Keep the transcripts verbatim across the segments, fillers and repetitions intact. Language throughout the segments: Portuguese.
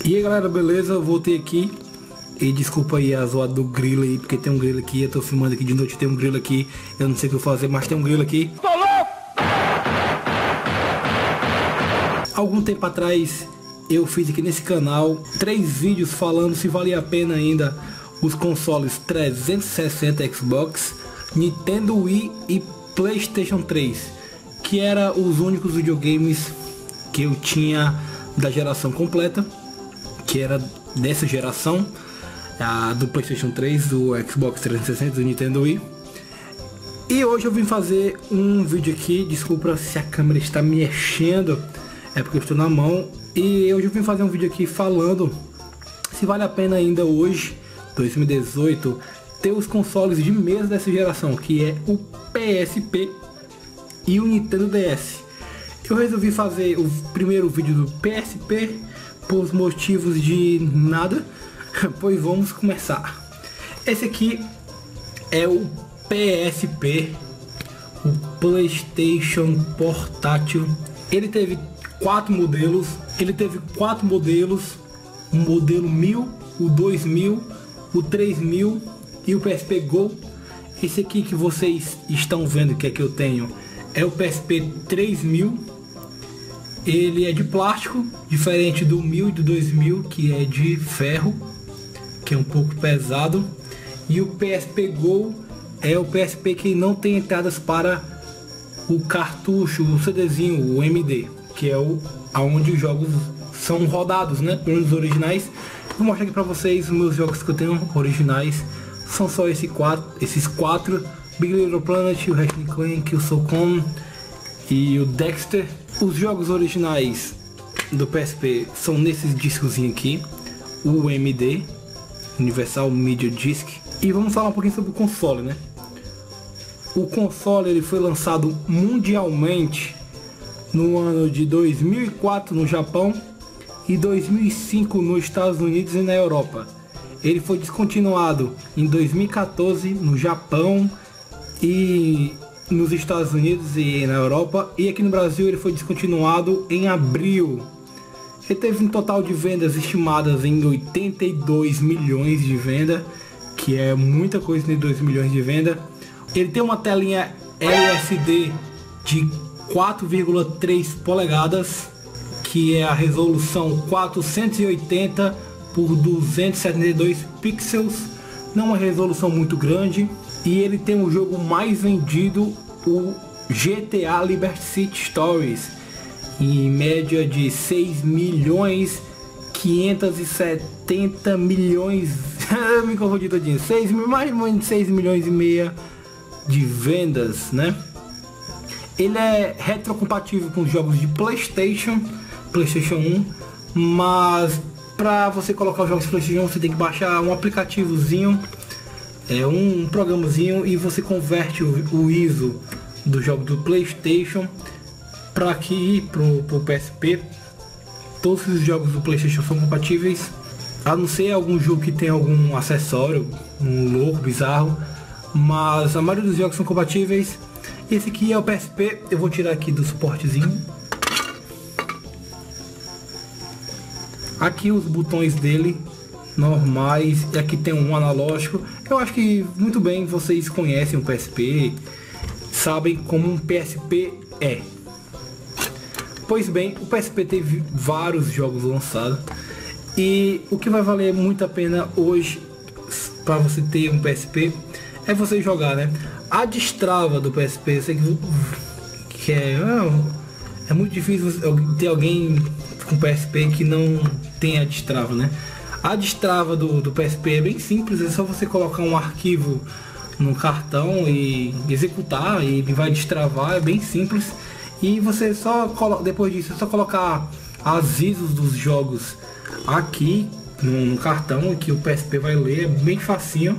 E aí galera, beleza? Eu voltei aqui. E desculpa aí a zoada do grilo aí, porque tem um grilo aqui. Eu tô filmando aqui de noite, tem um grilo aqui. Eu não sei o que eu vou fazer, mas tem um grilo aqui. Tô louco! Algum tempo atrás eu fiz aqui nesse canal três vídeos falando se valia a pena ainda os consoles trezentos e sessenta Xbox, Nintendo Wii e PlayStation três, que eram os únicos videogames que eu tinha da geração completa, que era dessa geração, a do PlayStation três, do Xbox trezentos e sessenta, do Nintendo Wii. E hoje eu vim fazer um vídeo aqui, desculpa se a câmera está mexendo, é porque eu estou na mão. E hoje eu vim fazer um vídeo aqui falando se vale a pena ainda hoje, dois mil e dezoito, ter os consoles de mesa dessa geração, que é o P S P e o Nintendo D S. Eu resolvi fazer o primeiro vídeo do P S P por motivos de nada, pois vamos começar. Esse aqui é o P S P, o PlayStation Portátil. Ele teve quatro modelos, ele teve quatro modelos, o modelo mil, o dois mil, o três mil e o P S P Go. Esse aqui que vocês estão vendo que é que eu tenho é o P S P três mil. Ele é de plástico, diferente do mil e do dois mil, que é de ferro, que é um pouco pesado. E o P S P Go é o P S P que não tem entradas para o cartucho, o CDzinho, o M D, que é o aonde os jogos são rodados, né? Pelo menos os originais. Vou mostrar aqui para vocês os meus jogos que eu tenho originais. São só esse quatro, esses quatro: Big Little Planet, o Ratchet and Clank, o Socom e o Dexter. Os jogos originais do P S P são nesses discozinhos aqui, o M D, Universal Media Disc. E vamos falar um pouquinho sobre o console, né? O console ele foi lançado mundialmente no ano de dois mil e quatro no Japão e dois mil e cinco nos Estados Unidos e na Europa. Ele foi descontinuado em dois mil e quatorze no Japão e nos Estados Unidos e na Europa, e aqui no Brasil ele foi descontinuado em abril. Ele teve um total de vendas estimadas em oitenta e dois milhões de venda, que é muita coisa em dois milhões de venda. Ele tem uma telinha L S D de quatro vírgula três polegadas, que é a resolução quatrocentos e oitenta por duzentos e setenta e dois pixels, não é uma resolução muito grande. E ele tem o jogo mais vendido, o G T A Liberty City Stories, em média de seis milhões quinhentos e setenta milhões, me confundi todinho, seis, mais ou menos seis milhões e meia de vendas, né? Ele é retrocompatível com os jogos de PlayStation, PlayStation um, mas para você colocar os jogos de PlayStation você tem que baixar um aplicativozinho, é um programazinho, e você converte o, o I S O do jogo do PlayStation para aqui pro, pro P S P. Todos os jogos do PlayStation são compatíveis, a não ser algum jogo que tem algum acessório, um louco, bizarro, mas a maioria dos jogos são compatíveis. Esse aqui é o P S P, eu vou tirar aqui do suportezinho. Aqui os botões dele normais, e aqui tem um analógico. Eu acho que muito bem vocês conhecem o P S P, sabem como um P S P é. Pois bem, o P S P teve vários jogos lançados, e o que vai valer muito a pena hoje para você ter um P S P é você jogar, né? A destrava do P S P, eu sei que, que é, é muito difícil ter alguém com P S P que não tem a destrava, né? A destrava do, do P S P é bem simples, é só você colocar um arquivo no cartão e executar, e ele vai destravar, é bem simples. E você só, depois disso, é só colocar as I S Os dos jogos aqui no, no cartão, que o P S P vai ler, é bem facinho.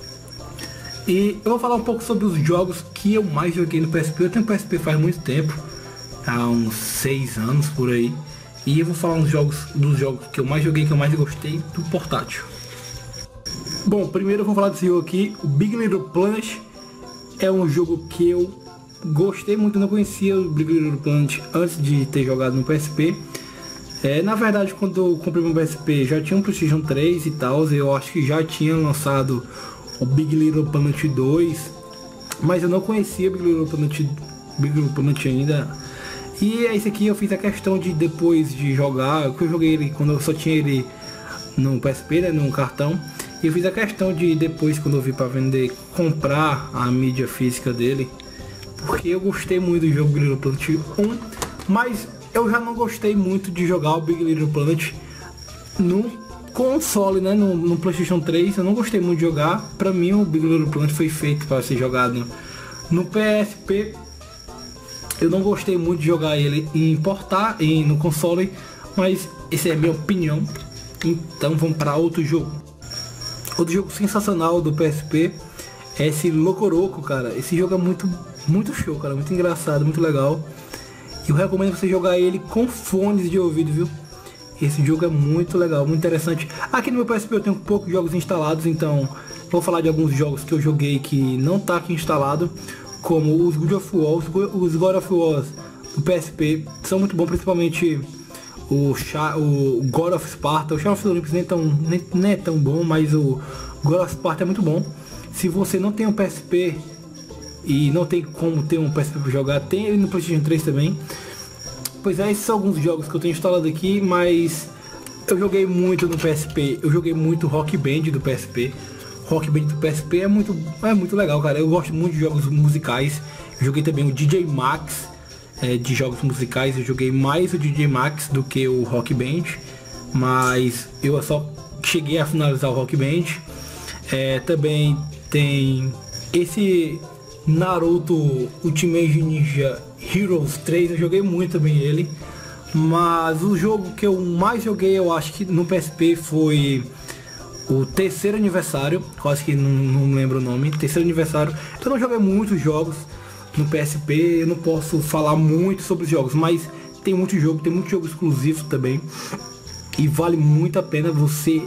E eu vou falar um pouco sobre os jogos que eu mais joguei no P S P. Eu tenho P S P faz muito tempo, há uns seis anos por aí. E eu vou falar uns jogos, dos jogos que eu mais joguei, que eu mais gostei do portátil. Bom, primeiro eu vou falar desse jogo aqui, o Big Little Planet. É um jogo que eu gostei muito, não conhecia o Big Little Planet antes de ter jogado no P S P. É, na verdade, quando eu comprei meu P S P já tinha um PlayStation três e tal, eu acho que já tinha lançado o Big Little Planet dois, mas eu não conhecia Big Little Planet, Big Little Planet ainda. E esse aqui eu fiz a questão de, depois de jogar, que eu joguei ele quando eu só tinha ele no P S P, né, no cartão. E eu fiz a questão de, depois, quando eu vi para vender, comprar a mídia física dele, porque eu gostei muito do jogo Big Little Planet um, mas eu já não gostei muito de jogar o Big Little Planet no console, né, no, no PlayStation três. Eu não gostei muito de jogar. Pra mim o Big Little Planet foi feito para ser jogado no P S P. Eu não gostei muito de jogar ele e importar e no console, mas essa é a minha opinião. Então vamos para outro jogo. Outro jogo sensacional do P S P é esse Locoroco, cara. Esse jogo é muito, muito show, cara, muito engraçado, muito legal. Eu recomendo você jogar ele com fones de ouvido, viu? Esse jogo é muito legal, muito interessante. Aqui no meu P S P eu tenho poucos jogos instalados, então vou falar de alguns jogos que eu joguei que não tá aqui instalado, como os God of War. Os God of War do P S P são muito bons, principalmente o, o God of Sparta. O Shadow of the Olympus nem, tão, nem, nem é tão bom, mas o God of Sparta é muito bom. Se você não tem um P S P e não tem como ter um P S P para jogar, tem ele no PlayStation três também. Pois é, esses são alguns jogos que eu tenho instalado aqui, mas eu joguei muito no P S P. Eu joguei muito Rock Band do P S P. Rock Band do P S P é muito, é muito legal, cara. Eu gosto muito de jogos musicais. Eu joguei também o D J Max, é, de jogos musicais. Eu joguei mais o D J Max do que o Rock Band, mas eu só cheguei a finalizar o Rock Band. É, também tem esse Naruto Ultimate Ninja Heroes três, eu joguei muito também ele. Mas o jogo que eu mais joguei, eu acho que no P S P, foi o terceiro aniversário. Quase que não, não lembro o nome. Terceiro aniversário. Eu não joguei muitos jogos no P S P, eu não posso falar muito sobre os jogos, mas tem muito jogo, tem muito jogo exclusivo também. E vale muito a pena você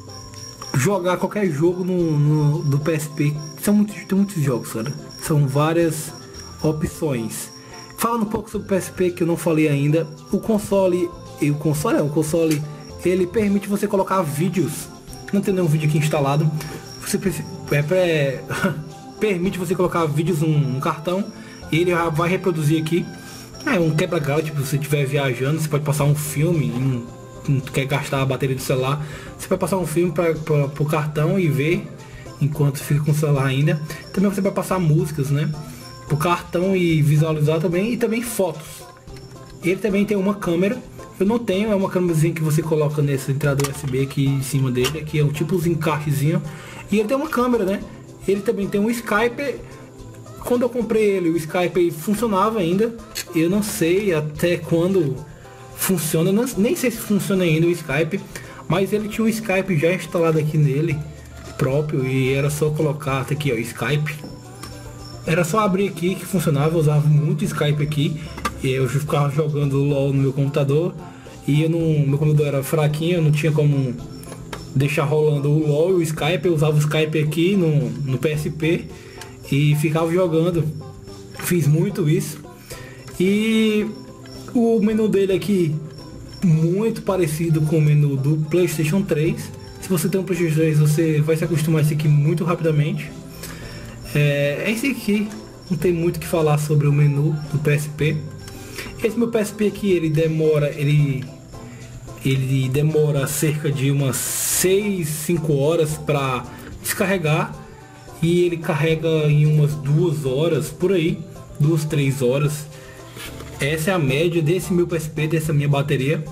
jogar qualquer jogo no, no do P S P. São muitos, tem muitos jogos, cara. São várias opções. Falando um pouco sobre o P S P, que eu não falei ainda, o console, e o console é o console, ele permite você colocar vídeos. Não tem nenhum vídeo aqui instalado. Você é, é, permite você colocar vídeos num, num cartão e ele já vai reproduzir aqui. É um quebra-galho, tipo, se você estiver viajando, você pode passar um filme e não, não quer gastar a bateria do celular, você vai passar um filme para o cartão e ver enquanto fica com o celular ainda. Também você vai passar músicas, né, pro cartão e visualizar também, e também fotos. Ele também tem uma câmera. Eu não tenho, é uma câmerazinha que você coloca nessa entrada U S B aqui em cima dele, aqui é um tipo um encaixezinho. E ele tem uma câmera, né? Ele também tem um Skype. Quando eu comprei ele, o Skype funcionava ainda. Eu não sei até quando funciona, não, nem sei se funciona ainda o Skype, mas ele tinha um Skype já instalado aqui nele próprio, e era só colocar até aqui, ó, Skype. Era só abrir aqui que funcionava. Eu usava muito Skype aqui. E eu ficava jogando LOL no meu computador. E eu não, meu computador era fraquinho, eu não tinha como deixar rolando o LOL e o Skype. Eu usava o Skype aqui no, no P S P e ficava jogando. Fiz muito isso. E o menu dele aqui, muito parecido com o menu do PlayStation três. Se você tem um PlayStation três, você vai se acostumar a esse aqui muito rapidamente. É, esse aqui não tem muito o que falar sobre o menu do P S P. Esse meu P S P aqui, ele demora, ele, ele demora cerca de umas seis, cinco horas para descarregar, e ele carrega em umas duas horas, por aí, duas, três horas. Essa é a média desse meu P S P, dessa minha bateria.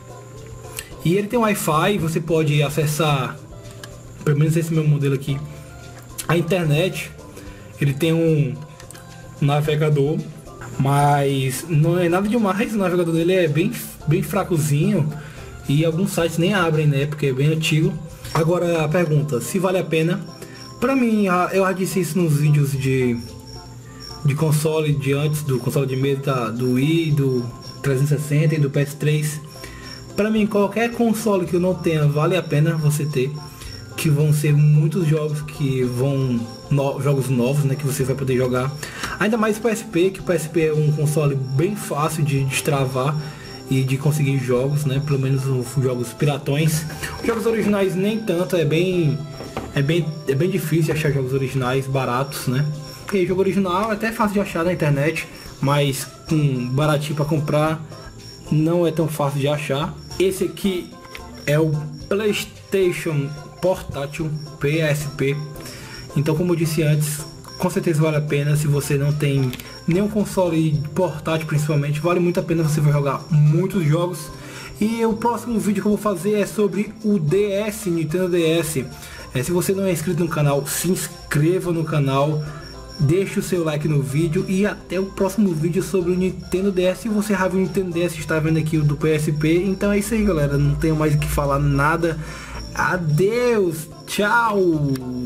E ele tem Wi-Fi, você pode acessar, pelo menos esse meu modelo aqui, a internet. Ele tem um navegador, mas não é nada demais. O navegador dele é bem, bem fracozinho, e alguns sites nem abrem, né, porque é bem antigo. Agora a pergunta, se vale a pena. Pra mim, eu já disse isso nos vídeos de, de console de antes, do console de mesa, do Wii, do trezentos e sessenta e do P S três. Pra mim, qualquer console que eu não tenha, vale a pena você ter. Que vão ser muitos jogos que vão no, jogos novos, né, que você vai poder jogar. Ainda mais o P S P, que o P S P é um console bem fácil de destravar. e de conseguir jogos, né? Pelo menos os jogos piratões. Os jogos originais nem tanto, é bem, é bem, é bem difícil achar jogos originais baratos, né? Porque jogo original é até fácil de achar na internet, mas com baratinho para comprar não é tão fácil de achar. Esse aqui é o PlayStation Portátil P S P. Então, como eu disse antes, com certeza vale a pena. Se você não tem nenhum console portátil, principalmente, vale muito a pena. Você vai jogar muitos jogos. E o próximo vídeo que eu vou fazer é sobre o D S, Nintendo D S. É, se você não é inscrito no canal, se inscreva no canal, deixe o seu like no vídeo e até o próximo vídeo sobre o Nintendo D S. Se você já viu o Nintendo D S, está vendo aqui o do P S P. Então é isso aí, galera, não tenho mais o que falar nada. Adeus, tchau.